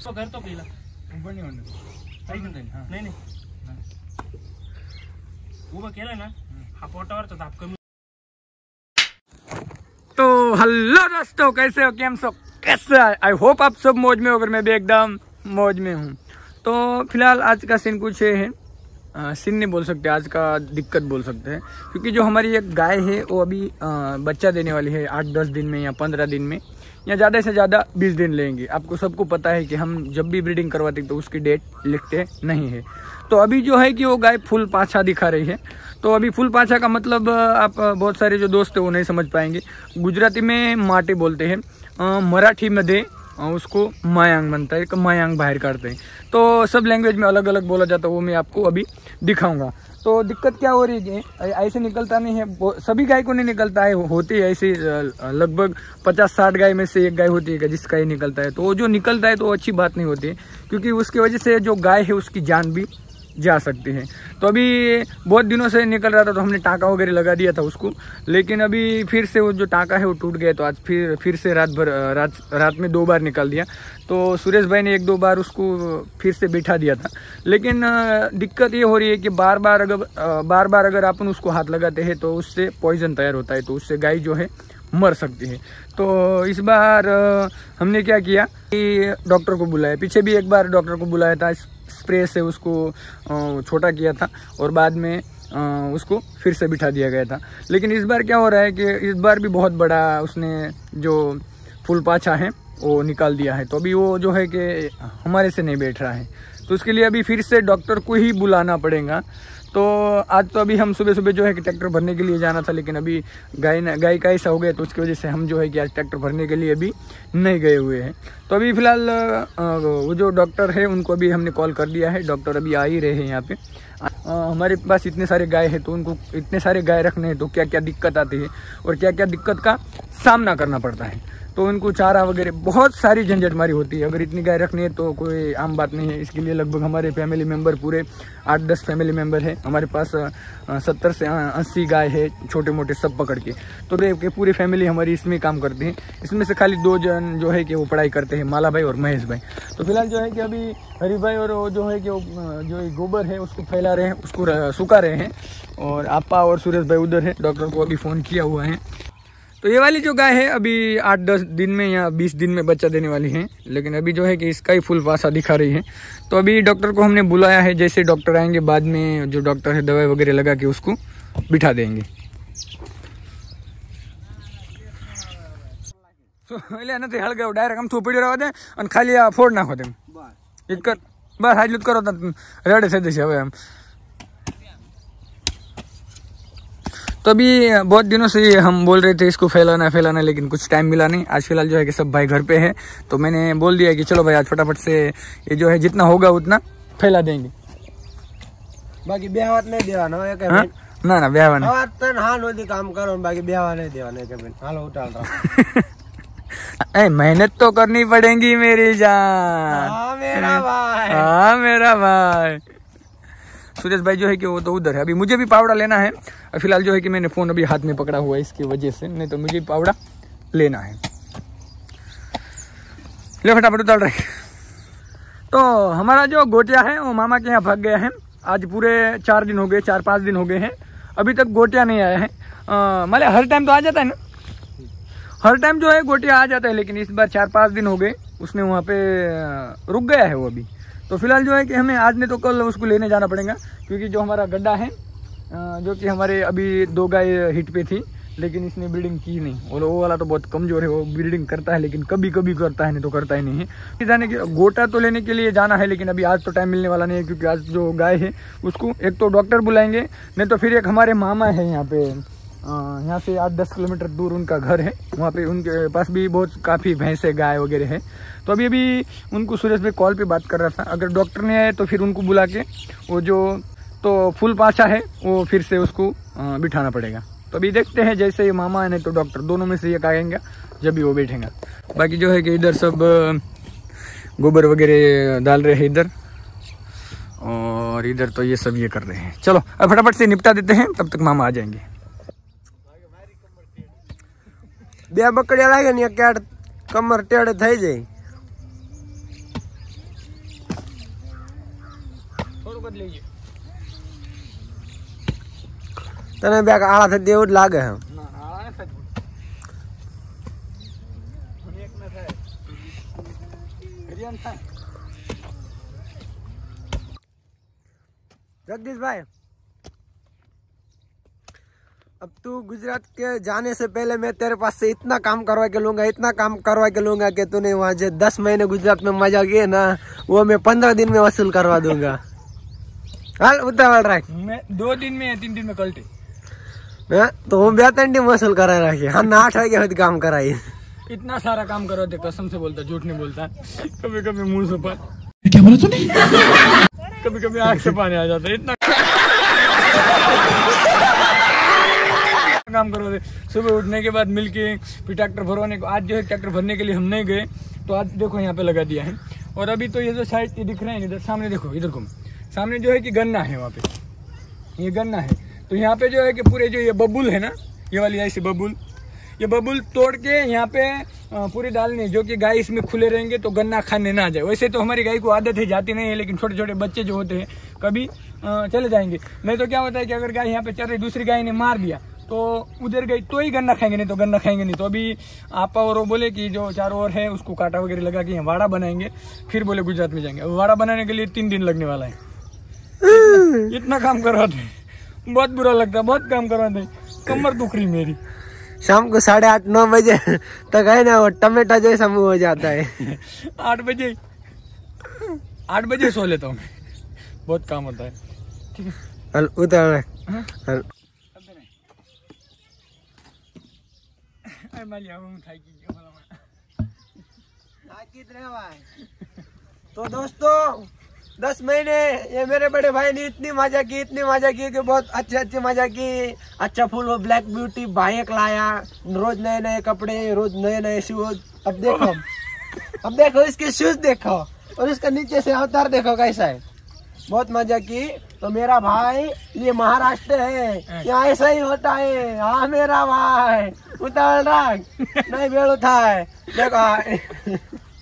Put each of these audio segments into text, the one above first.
तो घर तो पहिला नाही उभं केलं ना हा पोटावरचा ताप कमी। तो हेलो दोस्तों, कैसे हो, केम सो, कैसे? आई होप आप सब मौज में हो, अगर मैं भी एकदम मौज में हूँ। तो फिलहाल आज का सीन कुछ है, सीन नहीं बोल सकते, आज का दिक्कत बोल सकते हैं, क्योंकि जो हमारी एक गाय है वो अभी बच्चा देने वाली है 8-10 दिन में या 15 दिन में, या ज़्यादा से ज़्यादा 20 दिन लेंगे। आपको सबको पता है कि हम जब भी ब्रीडिंग करवाते तो उसकी डेट लिखते नहीं है। तो अभी जो है कि वो गाय फुल पाछा दिखा रही है। तो अभी फुल पाछा का मतलब आप बहुत सारे जो दोस्त है वो नहीं समझ पाएंगे। गुजराती में माटे बोलते हैं, मराठी में उसको मायांग बनता है, मायांग बाहर काटते हैं। तो सब लैंग्वेज में अलग अलग बोला जाता है, वो मैं आपको अभी दिखाऊंगा। तो दिक्कत क्या हो रही है, ऐसे निकलता नहीं है, सभी गाय को नहीं निकलता है, होती है ऐसे लगभग 50-60 गाय में से एक गाय होती है जिसका ये निकलता है। तो जो निकलता है तो अच्छी बात नहीं होती है, क्योंकि उसकी वजह से जो गाय है उसकी जान भी जा सकती है। तो अभी बहुत दिनों से निकल रहा था तो हमने टाँका वगैरह लगा दिया था उसको, लेकिन अभी फिर से वो जो टाँका है वो टूट गया। तो आज फिर से रात में 2 बार निकाल दिया। तो सुरेश भाई ने 1-2 बार उसको फिर से बिठा दिया था, लेकिन दिक्कत ये हो रही है कि बार बार अगर अपन उसको हाथ लगाते हैं तो उससे पॉइजन तैयार होता है, तो उससे गाय जो है मर सकती है। तो इस बार हमने क्या किया कि डॉक्टर को बुलाया। पीछे भी एक बार डॉक्टर को बुलाया था, स्प्रे से उसको छोटा किया था और बाद में उसको फिर से बिठा दिया गया था। लेकिन इस बार क्या हो रहा है कि इस बार भी बहुत बड़ा उसने जो फुल पाछा है वो निकाल दिया है। तो अभी वो जो है कि हमारे से नहीं बैठ रहा है, तो उसके लिए अभी फिर से डॉक्टर को ही बुलाना पड़ेगा। तो आज तो अभी हम सुबह जो है कि ट्रैक्टर भरने के लिए जाना था, लेकिन अभी गाय का ऐसा हो गया तो उसकी वजह से हम जो है कि आज ट्रैक्टर भरने के लिए अभी नहीं गए हुए हैं। तो अभी फ़िलहाल वो जो डॉक्टर है उनको अभी हमने कॉल कर दिया है, डॉक्टर अभी आ ही रहे हैं यहाँ पे। हमारे पास इतने सारे गाय हैं तो उनको इतने सारे गाय रखने हैं तो क्या क्या दिक्कत आती है और क्या क्या दिक्कत का सामना करना पड़ता है। तो उनको चारा वगैरह बहुत सारी झंझटमारी होती है। अगर इतनी गाय रखनी है तो कोई आम बात नहीं है। इसके लिए लगभग हमारे फैमिली मेम्बर पूरे 8-10 फैमिली मेम्बर है। हमारे पास 70 से 80 गाय है, छोटे मोटे सब पकड़ के। तो पूरी फैमिली हमारी इसमें काम करती है। इसमें से खाली 2 जन जो है कि वो पढ़ाई करते हैं, माला भाई और महेश भाई। तो फिलहाल जो है कि अभी हरी भाई और वो जो है कि वो जो गोबर है उसको फैला रहे हैं, उसको सुखा रहे हैं, और आपा और सुरेश भाई उधर है। डॉक्टर को अभी फ़ोन किया हुआ है। तो ये वाली जो गाय है अभी 8-10 दिन में या 20 दिन में बच्चा देने वाली है, लेकिन अभी जो है कि इसका ही फुल पासा दिखा रही है। तो अभी डॉक्टर को हमने बुलाया है, जैसे डॉक्टर आएंगे बाद में जो डॉक्टर है दवाई वगैरह लगा के उसको बिठा देंगे। तो हल गए डायरेक्ट हम थोपड़ी रहा दे और खाली फोड़ नाखो दे बस हाजलूत करो रेडे से जैसे हम। तो अभी बहुत दिनों से हम बोल रहे थे इसको फैलाना, लेकिन कुछ टाइम मिला नहीं। आज फिलहाल जो है कि सब भाई घर पे है, तो मैंने बोल दिया कि चलो भाई आज फटाफट से ये जो है जितना होगा उतना फैला देंगे। बाकी ब्याहत नहीं देवाना ना ब्याहवान काम करो, बाकी ब्याह नहीं देवाना। हालो उठाल रहा मेहनत तो करनी पड़ेगी मेरी जान। हाँ मेरा भाई सुरेश भाई जो है कि वो तो उधर है। अभी मुझे भी पावड़ा लेना है। फिलहाल जो है कि मैंने फ़ोन अभी हाथ में पकड़ा हुआ है इसकी वजह से, नहीं तो मुझे पावड़ा लेना है। ले फटाफट उतार रहे। तो हमारा जो गोटिया है वो मामा के यहाँ भाग गया है। आज पूरे 4 दिन हो गए, 4-5 दिन हो गए हैं, अभी तक गोटिया नहीं आया है। मतलब हर टाइम तो आ जाता है ना, हर टाइम जो है गोटिया आ जाता है, लेकिन इस बार 4-5 दिन हो गए उसने वहाँ पे रुक गया है वो अभी। तो फिलहाल जो है कि हमें आज नहीं तो कल उसको लेने जाना पड़ेगा, क्योंकि जो हमारा गड्ढा है जो कि हमारे अभी 2 गाय हिट पे थी, लेकिन इसने ब्रीडिंग की नहीं। और वो वाला तो बहुत कमजोर है, वो ब्रीडिंग करता है लेकिन कभी कभी करता है, नहीं तो करता ही नहीं है। जाने के गोटा तो लेने के लिए जाना है, लेकिन अभी आज तो टाइम मिलने वाला नहीं है, क्योंकि आज जो गाय है उसको एक तो डॉक्टर बुलाएंगे, नहीं तो फिर एक हमारे मामा है यहाँ पे, यहाँ से 8-10 किलोमीटर दूर उनका घर है, वहाँ पे उनके पास भी बहुत काफ़ी भैंसे गाय वगैरह है। तो अभी उनको सुरेश भाई कॉल पे बात कर रहा था, अगर डॉक्टर नहीं आए तो फिर उनको बुला के वो जो तो फुल पाछा है वो फिर से उसको बिठाना पड़ेगा। तो अभी देखते हैं, जैसे ये मामा है नहीं तो डॉक्टर, दोनों में से एक आएंगे जब भी वो बैठेगा। बाकी जो है कि इधर सब गोबर वगैरह डाल रहे हैं इधर, और इधर तो ये सब ये कर रहे हैं। चलो अब फटाफट से निपटा देते हैं, तब तक मामा आ जाएंगे। बे बकड़िया लागे ने क्या कमर टेढ़े થઈ જાય તને બે આળા થતી એવું જ લાગે છે. जगदीश भाई, अब तू गुजरात के जाने से पहले मैं तेरे पास से इतना काम करवा के लूंगा, इतना काम करवा के लूंगा कि तूने वहाँ जो 10 महीने गुजरात में मजा किए ना, वो मैं 15 दिन में वसूल करवा दूंगा. हाल उतावल राख. मैं 2 दिन में या 3 दिन में कल्टी. तो હું 2-3 दिन वसूल करा रखी. हम 8 वागे સુધી કામ કરાઈ. इतना सारा काम करो थे, कसम से बोलता, झूठ नहीं बोलता. कभी कभी मुंह से पर क्या बोला तूने? कभी कभी आँख से पानी आ जाता है. इतना काम करो थे. सुबह उठने के बाद मिलके फिर ट्रैक्टर भरवाने को. आज जो है ट्रैक्टर भरने के लिए हम नहीं गए, तो आज देखो यहाँ पे लगा दिया है. और अभी तो ये जो साइड ये दिख रहे हैं, इधर सामने देखो, इधर को सामने जो है कि गन्ना है, वहाँ पे ये गन्ना है. तो यहाँ पे जो है कि पूरे जो ये बबुल है ना, ये वाली ऐसी बबुल, ये बबुल तोड़ के यहाँ पे पूरी डालनी, जो कि गाय इसमें खुले रहेंगे तो गन्ना खाने ना जाए. वैसे तो हमारी गाय को आदत है, जाती नहीं है, लेकिन छोटे छोटे बच्चे जो होते हैं कभी चले जाएंगे. नहीं तो क्या होता है कि अगर गाय यहाँ पे चल रही, दूसरी गाय ने मार दिया तो उधर गई तो ही गन्ना खाएंगे, नहीं तो गन्ना खाएंगे नहीं. तो अभी आपा और वो बोले कि जो चारों ओर है उसको कांटा वगैरह लगा के यहाँ वाड़ा बनाएंगे, फिर बोले गुजरात में जाएंगे. वाड़ा बनाने के लिए 3 दिन लगने वाला है. इतना काम करवाते हैं, बहुत बुरा लगता है, बहुत काम करवाते हैं. कमर दुख रही मेरी. शाम को 8:30-9 बजे तक है ना वो टमाटा जैसा मुंह हो जाता है. 8 बजे सो लेता हूँ मैं, बहुत काम होता है. ठीक है, हल उतार. हल तो दोस्तों 10 महीने ये मेरे बड़े भाई ने इतनी मजा की कि बहुत अच्छी मजा की. अच्छा फुल वो ब्लैक ब्यूटी बाइक लाया, रोज नए नए कपड़े, रोज नए नए शूज. अब देखो इसके शूज देखो, और इसका नीचे से अवतार देखो कैसा है. बहुत मजा की. तो मेरा भाई ये महाराष्ट्र है, यहाँ ऐसा ही होता है. हाँ मेरा भाई उतार राख नहीं बेड़ू था है. देखो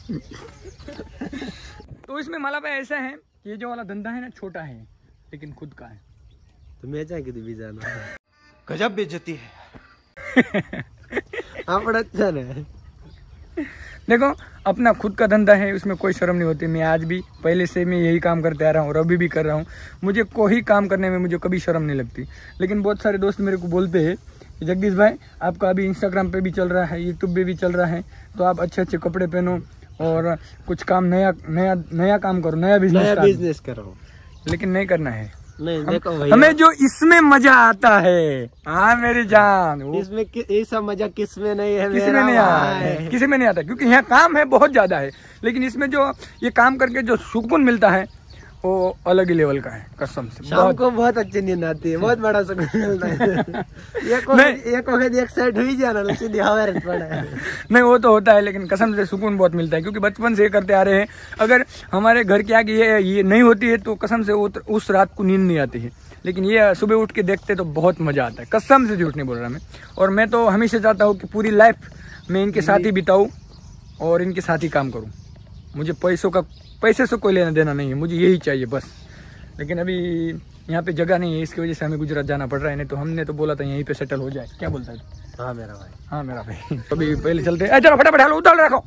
तो इसमें मला भाई ऐसा है, ये जो वाला धंधा है ना छोटा है, लेकिन खुद का है. तो मैं चाहे कि भी जाना गजब बेइज्जती है. आप अच्छा है. देखो अपना खुद का धंधा है, उसमें कोई शर्म नहीं होती. मैं आज भी पहले से मैं यही काम करते आ रहा हूँ और अभी भी कर रहा हूँ. मुझे कोई काम करने में मुझे कभी शर्म नहीं लगती. लेकिन बहुत सारे दोस्त मेरे को बोलते हैं कि जगदीश भाई आपका अभी इंस्टाग्राम पे भी चल रहा है, यूट्यूब पे भी चल रहा है, तो आप अच्छे अच्छे कपड़े पहनो और कुछ काम नया काम करो, नया बिजनेस करो. लेकिन नहीं करना है. नहीं देखो भैया, हमें जो इसमें मजा आता है, हाँ मेरी जान, इसमें ऐसा मजा किसमें नहीं है, किसी में नहीं आता है, किसी में नहीं आता, क्योंकि यहाँ काम है बहुत ज्यादा है. लेकिन इसमें जो ये काम करके जो सुकून मिलता है वो अलग ही लेवल का है. कसम से शाम को बहुत अच्छी नींद आती है, बहुत बड़ा सुकून मिलता है. एक वक्त एक साइड हुई जाना सीधी हवा पड़ा है. नहीं वो तो होता है, लेकिन कसम से सुकून बहुत मिलता है, क्योंकि बचपन से ये करते आ रहे हैं. अगर हमारे घर के आगे ये नहीं होती है तो कसम से उस रात को नींद नहीं आती है. लेकिन ये सुबह उठ के देखते तो बहुत मजा आता है. कसम से झूठ नहीं बोल रहा मैं. और मैं तो हमेशा चाहता हूँ कि पूरी लाइफ मैं इनके साथ ही बिताऊँ और इनके साथ ही काम करूँ. मुझे पैसे से कोई लेना देना नहीं है, मुझे यही चाहिए बस. लेकिन अभी यहाँ पे जगह नहीं है, इसकी वजह से हमें गुजरात जाना पड़ रहा है. नहीं तो हमने तो बोला था यहीं पे सेटल हो जाए. क्या बोलता है? हाँ मेरा भाई, हाँ मेरा भाई. अभी पहले चलते हैं. चलो फटाफट हालो, उतार रखो.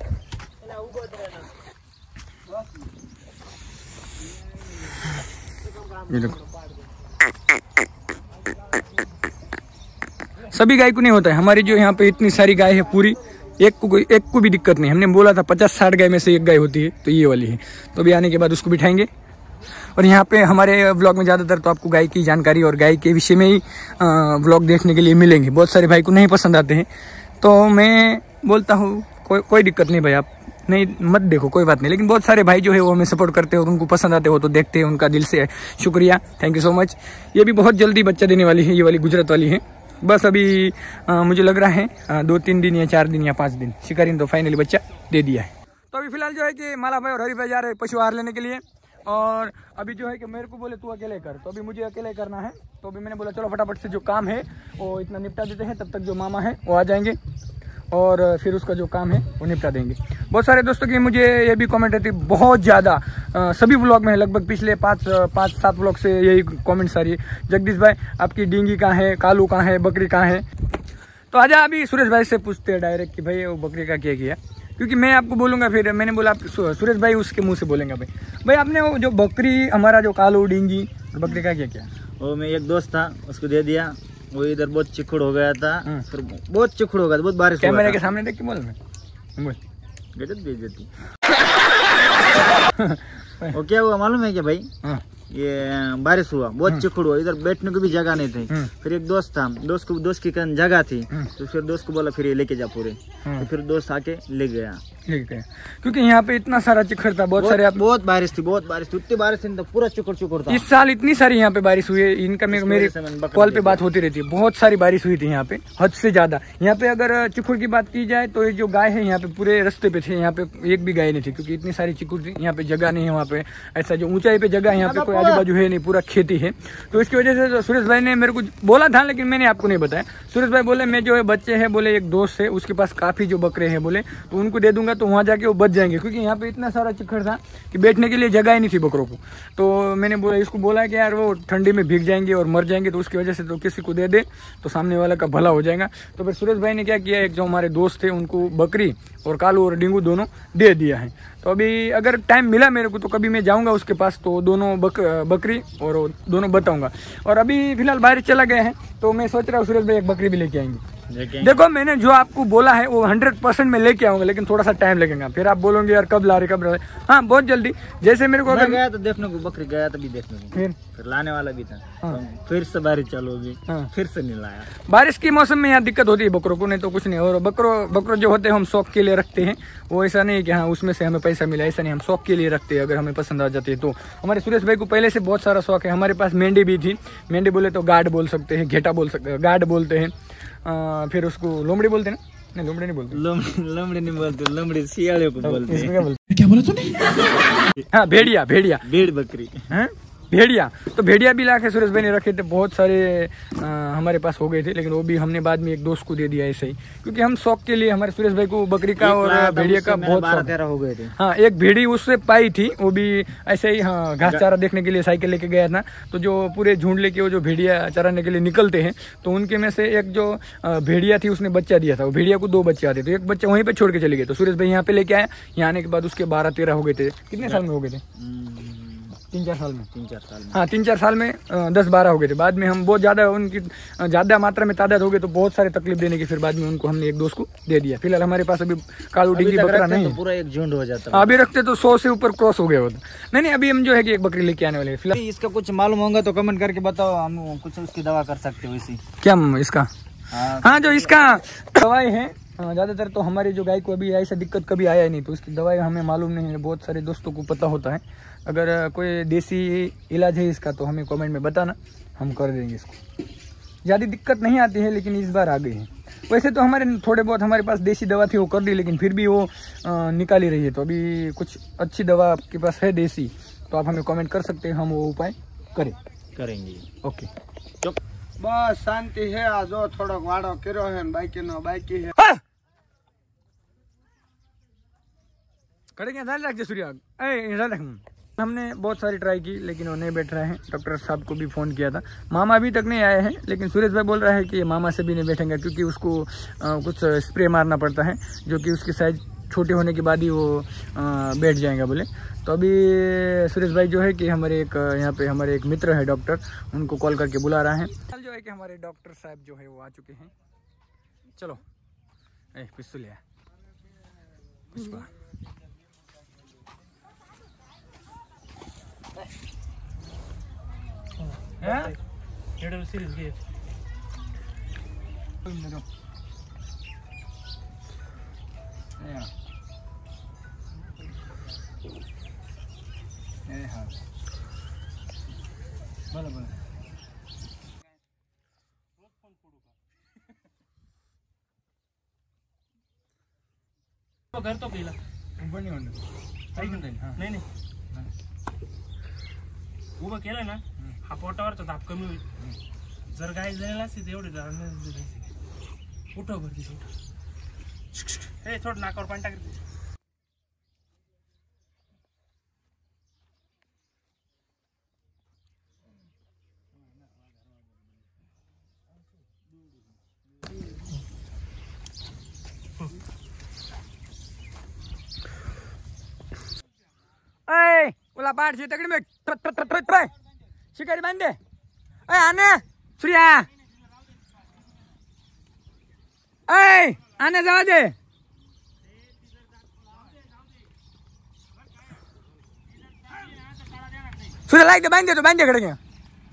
ये देखो, सभी गाय को नहीं होता है. हमारी जो यहाँ पे इतनी सारी गाय है पूरी, एक को भी दिक्कत नहीं. हमने बोला था 50-60 गाय में से एक गाय होती है, तो ये वाली है. तो अभी आने के बाद उसको बिठाएंगे. और यहाँ पे हमारे व्लॉग में ज़्यादातर तो आपको गाय की जानकारी और गाय के विषय में ही व्लॉग देखने के लिए मिलेंगे. बहुत सारे भाई को नहीं पसंद आते हैं, तो मैं बोलता हूँ कोई दिक्कत नहीं भाई, आप नहीं मत देखो, कोई बात नहीं. लेकिन बहुत सारे भाई जो है वो हमें सपोर्ट करते हैं और उनको पसंद आते हो तो देखते हैं. उनका दिल से शुक्रिया, थैंक यू सो मच. ये भी बहुत जल्दी बच्चा देने वाली है, ये वाली गुजरात वाली है. बस अभी मुझे लग रहा है 2-3 दिन या 4 दिन या 5 दिन शिकारी ने तो फाइनली बच्चा दे दिया है. तो अभी फिलहाल जो है कि माला भाई और हरी भाई जा रहे हैं पशु आहार लेने के लिए. और अभी जो है कि मेरे को बोले तू अकेले कर, तो अभी मुझे अकेले करना है. तो अभी मैंने बोला चलो फटाफट से जो काम है वो इतना निपटा देते हैं, तब तक जो मामा है वो आ जाएंगे और फिर उसका जो काम है वो निपटा देंगे। बहुत सारे दोस्तों की मुझे ये भी कमेंट रहती है बहुत ज़्यादा, सभी व्लॉग में लगभग पिछले 5-7 व्लॉग से यही कमेंट्स आ रही है, जगदीश भाई आपकी डींगी कहाँ है, कालू कहाँ है, बकरी कहाँ है। तो आजा अभी सुरेश भाई से पूछते हैं डायरेक्ट कि भाई वो बकरी का क्या किया, क्योंकि मैं आपको बोलूँगा, फिर मैंने बोला आप सुरेश भाई उसके मुँह से बोलेंगे। भाई आपने वो जो बकरी हमारा जो कालू डींगी बकरी का क्या किया? वो मैं एक दोस्त था उसको दे दिया, वो इधर बहुत चिखुड़ हो गया था, फिर बहुत चिखुड़ हो गया था, बहुत बारिश कैमरे के सामने देख के बोल बोल गजब भेज देती। वो क्या हुआ मालूम है क्या भाई? ये बारिश हुआ, बहुत चिखुड़ हुआ, इधर बैठने को भी जगह नहीं थी। फिर एक दोस्त था, दोस्त की जगह थी, तो फिर दोस्त को बोला फिर ये लेके जा पूरे, तो फिर दोस्त आके ले गया। क्योंकि यहाँ पे इतना सारा चिखड़ था, बहुत बारिश थी, उतनी बारिश थी, पूरा चिखुड़ था। इस साल इतनी सारी यहाँ पे बारिश हुई है, इनका मेरे कॉल पे बात होती रहती है, बहुत सारी बारिश हुई थी यहाँ पे, हद से ज्यादा। यहाँ पे अगर चिखुड़ की बात की जाए तो ये जो गाय है यहाँ पे पूरे रास्ते पे थे, यहाँ पे एक भी गाय नहीं थी, क्योंकि इतनी सारी चिखुड़ थी। यहाँ पे जगह नहीं है, वहाँ पे ऐसा जो ऊंचाई पे जगह यहाँ पे कोई आजू बाजू है नहीं, पूरा खेती है। तो इसकी वजह से सुरेश भाई ने मेरे को बोला था, लेकिन मैंने आपको नहीं बताया। सुरेश भाई बोले मैं जो है बच्चे है, बोले एक दोस्त है उसके पास काफी जो बकरे हैं, बोले तो उनको दे दूंगा, तो वहाँ जाके वो बच जाएंगे, क्योंकि यहाँ पे इतना सारा चिखड़ था कि बैठने के लिए जगह ही नहीं थी बकरों को। तो मैंने बोला इसको बोला कि यार वो ठंडी में भीग जाएंगे और मर जाएंगे, तो उसकी वजह से तो किसी को दे दे तो सामने वाला का भला हो जाएगा। तो फिर सुरेश भाई ने क्या किया, एक जो हमारे दोस्त थे उनको बकरी और कालू और डिंगू दोनों दे दिया है। तो अभी अगर टाइम मिला मेरे को तो कभी मैं जाऊंगा उसके पास, तो दोनों बकरी और दोनों बताऊंगा। और अभी फिलहाल बाहर चला गया है, तो मैं सोच रहा हूँ सुरेश भाई एक बकरी भी लेके आएंगे। देखो मैंने जो आपको बोला है वो 100% मैं लेके आऊंगा, लेकिन थोड़ा सा टाइम लगेगा। फिर आप बोलोगे यार कब ला रहे। हाँ बहुत जल्दी, जैसे मेरे को अगर गया तो देखने को बकरी गया तो भी देखने को, फिर लाने वाला भी था। फिर से बारिश चालू होगी, फिर से नहीं लाया। बारिश के मौसम में यहाँ दिक्कत होती है बकरों को, नहीं तो कुछ नहीं। और बकरों जो होते हैं हम शौक के लिए रखते हैं, वो ऐसा नहीं कि हाँ उसमें से हमें पैसा मिला, ऐसा नहीं, हम शौक के लिए रखते हैं। अगर हमें पसंद आ जाती है तो हमारे सुरेश भाई को पहले से बहुत सारा शौक है। हमारे पास मेंढी भी थी, मेंढी बोले तो गार्ड बोल सकते हैं, घेटा बोल सकते हैं, गार्ड बोलते हैं, फिर उसको लोमड़ी बोलते हैं ना, नहीं लोमड़ी नहीं बोलते, लोमड़ी नहीं बोलते, लोमड़ी सियाड़े को बोलते हैं। क्या बोला तूने? हाँ भेड़िया भेड़ बकरी है, भेड़िया। तो भेड़िया भी लाके सुरेश भाई ने रखे थे, बहुत सारे हमारे पास हो गए थे, लेकिन वो भी हमने बाद में एक दोस्त को दे दिया ऐसे ही, क्योंकि हम शौक के लिए, हमारे सुरेश भाई को बकरी का और भेड़िया का बहुत 12-13 हो गए थे। हाँ एक भेड़ी उससे पाई थी, वो भी ऐसे ही, हाँ घास चारा देखने के लिए साइकिल लेके गया था। तो जो पूरे झुंड लेके वो जो भेड़िया चराने के लिए निकलते हैं, तो उनके में से एक जो भेड़िया थी उसने बच्चा दिया था। वो भेड़िया को 2 बच्चे आते थे, एक बच्चा वहीं पे छोड़ के चले गए। तो सुरेश भाई यहाँ पे लेके आए, यहाँ आने के बाद उसके 12-13 हो गए थे। कितने साल में हो गए थे? 3-4 साल में। 3-4 साल में, हाँ 3-4 साल में 10-12 हो गए थे। बाद में हम बहुत ज़्यादा उनकी ज़्यादा मात्रा में तादाद हो गए, तो बहुत सारे तकलीफ देने की, फिर बाद में उनको हमने एक दोस्त को दे दिया। फिलहाल हमारे पास अभी कालू डींगी बकरा नहीं है, तो पूरा एक झुंड हो जाता। अभी रखते तो 100 से ऊपर क्रॉस हो गया होता। नहीं अभी हम जो है कि एक बकरी लेके आने वाले हैं। फिलहाल इसका कुछ मालूम होगा तो कमेंट करके बताओ, हम कुछ उसकी दवा कर सकते हो इसी। क्या इसका? हाँ जो इसका दवाई है, ज़्यादातर तो हमारी जो गाय को अभी ऐसा दिक्कत कभी आया ही नहीं, तो उसकी दवाई हमें मालूम नहीं है। बहुत सारे दोस्तों को पता होता है। अगर कोई देसी इलाज है इसका तो हमें कमेंट में बताना, हम कर देंगे इसको। ज़्यादा दिक्कत नहीं आती है, लेकिन इस बार आ गई है। वैसे तो हमारे थोड़े बहुत हमारे पास देसी दवा थी, वो कर दी, लेकिन फिर भी वो निकाल ही रही है। तो अभी कुछ अच्छी दवा आपके पास है देसी, तो आप हमें कमेंट कर सकते हैं, हम वो उपाय करेंगे। ओके बस शांति है। आज थोड़ा वाड़ो करो है, बाकी है करेंगे। ध्यान रख सूर्या, हमने बहुत सारी ट्राई की, लेकिन वो नहीं बैठ रहे हैं। डॉक्टर साहब को भी फ़ोन किया था, मामा अभी तक नहीं आए हैं, लेकिन सुरेश भाई बोल रहा है कि मामा से भी नहीं बैठेंगे, क्योंकि उसको कुछ स्प्रे मारना पड़ता है, जो कि उसकी साइज छोटे होने के बाद ही वो बैठ जाएगा बोले। तो अभी सुरेश भाई जो है कि हमारे एक यहाँ पे हमारे एक मित्र है डॉक्टर, उनको कॉल करके बुला रहा है। कल जो है कि हमारे डॉक्टर साहब जो है वो आ चुके हैं। चलो पिस्तौल लिया पुष्पा। बोला घर तो पहिला नाही उभं केलं ना, हा पोटावरचा दाब कमी होईल. जर गाय झालेला असते एवढे उठव भरती ए छोड़ नाक और पानी टाक दे। ओला पाठ से तकड़ी में शिकारी बांध दे। आने सूर्या आने जावा दे। सूर्या लाइक दे बांध दे तो बांध दे खड़े क्या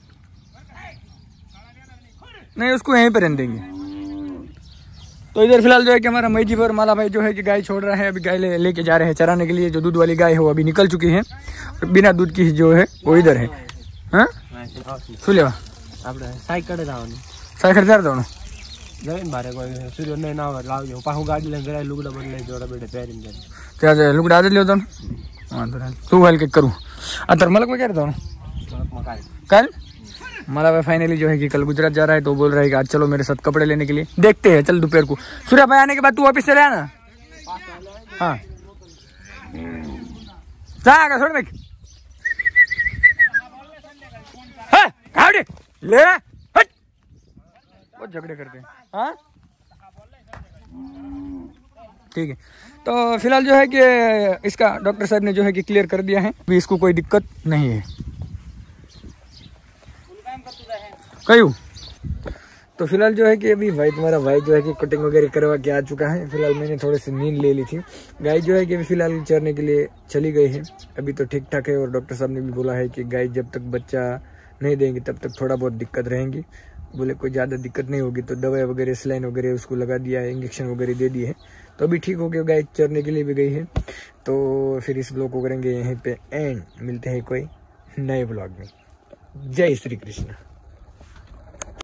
नहीं उसको यहीं पे रहने देंगे। तो इधर फिलहाल जो है कि हमारा मैजीब और माला भाई जो है कि गाय छोड़ रहा है। अभी गाय लेके जा रहे हैं चराने के लिए। जो दूध वाली गाय है वो अभी निकल चुकी है। बिना दूध की जो है वो इधर है। हाँ सुलेवा साइकिल साइकिल जा रहा हूँ जमीन बारे कोई सूर्य ने ना लावજો પાહું ગાડી લઈને જરા લુગડા બદલાઈ જોડા બેડે પહેરીને જાય ત્યાં લુગડા આદે લ્યો તો વાંધો નહીં શું હાલ કે કરું અત્યારે મલક में क्या रहता हूँ कल माला भाई फाइनली जो है कि कल गुजरात जा रहा है तो बोल रहा है कि आज चलो मेरे साथ कपड़े लेने के लिए। देखते हैं चल दोपहर को। सूर्या भाई आने के बाद तू ऑफिस से रहा ना। हाँ जाएगा छोड़ देख ले बहुत झगड़े करते हैं। हाँ ठीक है। तो फिलहाल जो है कि इसका डॉक्टर साहब ने जो है कि क्लियर कर दिया है। अभी इसको कोई दिक्कत नहीं है। कयूँ तो फिलहाल जो है कि अभी भाई तुम्हारा भाई जो है कि कटिंग वगैरह करवा के आ चुका है। फिलहाल मैंने थोड़ी सी नींद ले ली थी। गाय जो है कि अभी फिलहाल चरने के लिए चली गई है। अभी तो ठीक ठाक है। और डॉक्टर साहब ने भी बोला है कि गाय जब तक बच्चा नहीं देंगे तब तक थोड़ा बहुत दिक्कत रहेंगी। बोले कोई ज़्यादा दिक्कत नहीं होगी तो दवाई वगैरह सलाइन वगैरह उसको लगा दिया है। इंजेक्शन वगैरह दे दिए है तो अभी ठीक हो गया। गाय चरने के लिए भी गई है। तो फिर इस ब्लॉग को करेंगे यहीं पे एंड। मिलते हैं कोई नए ब्लॉग में। जय श्री कृष्ण।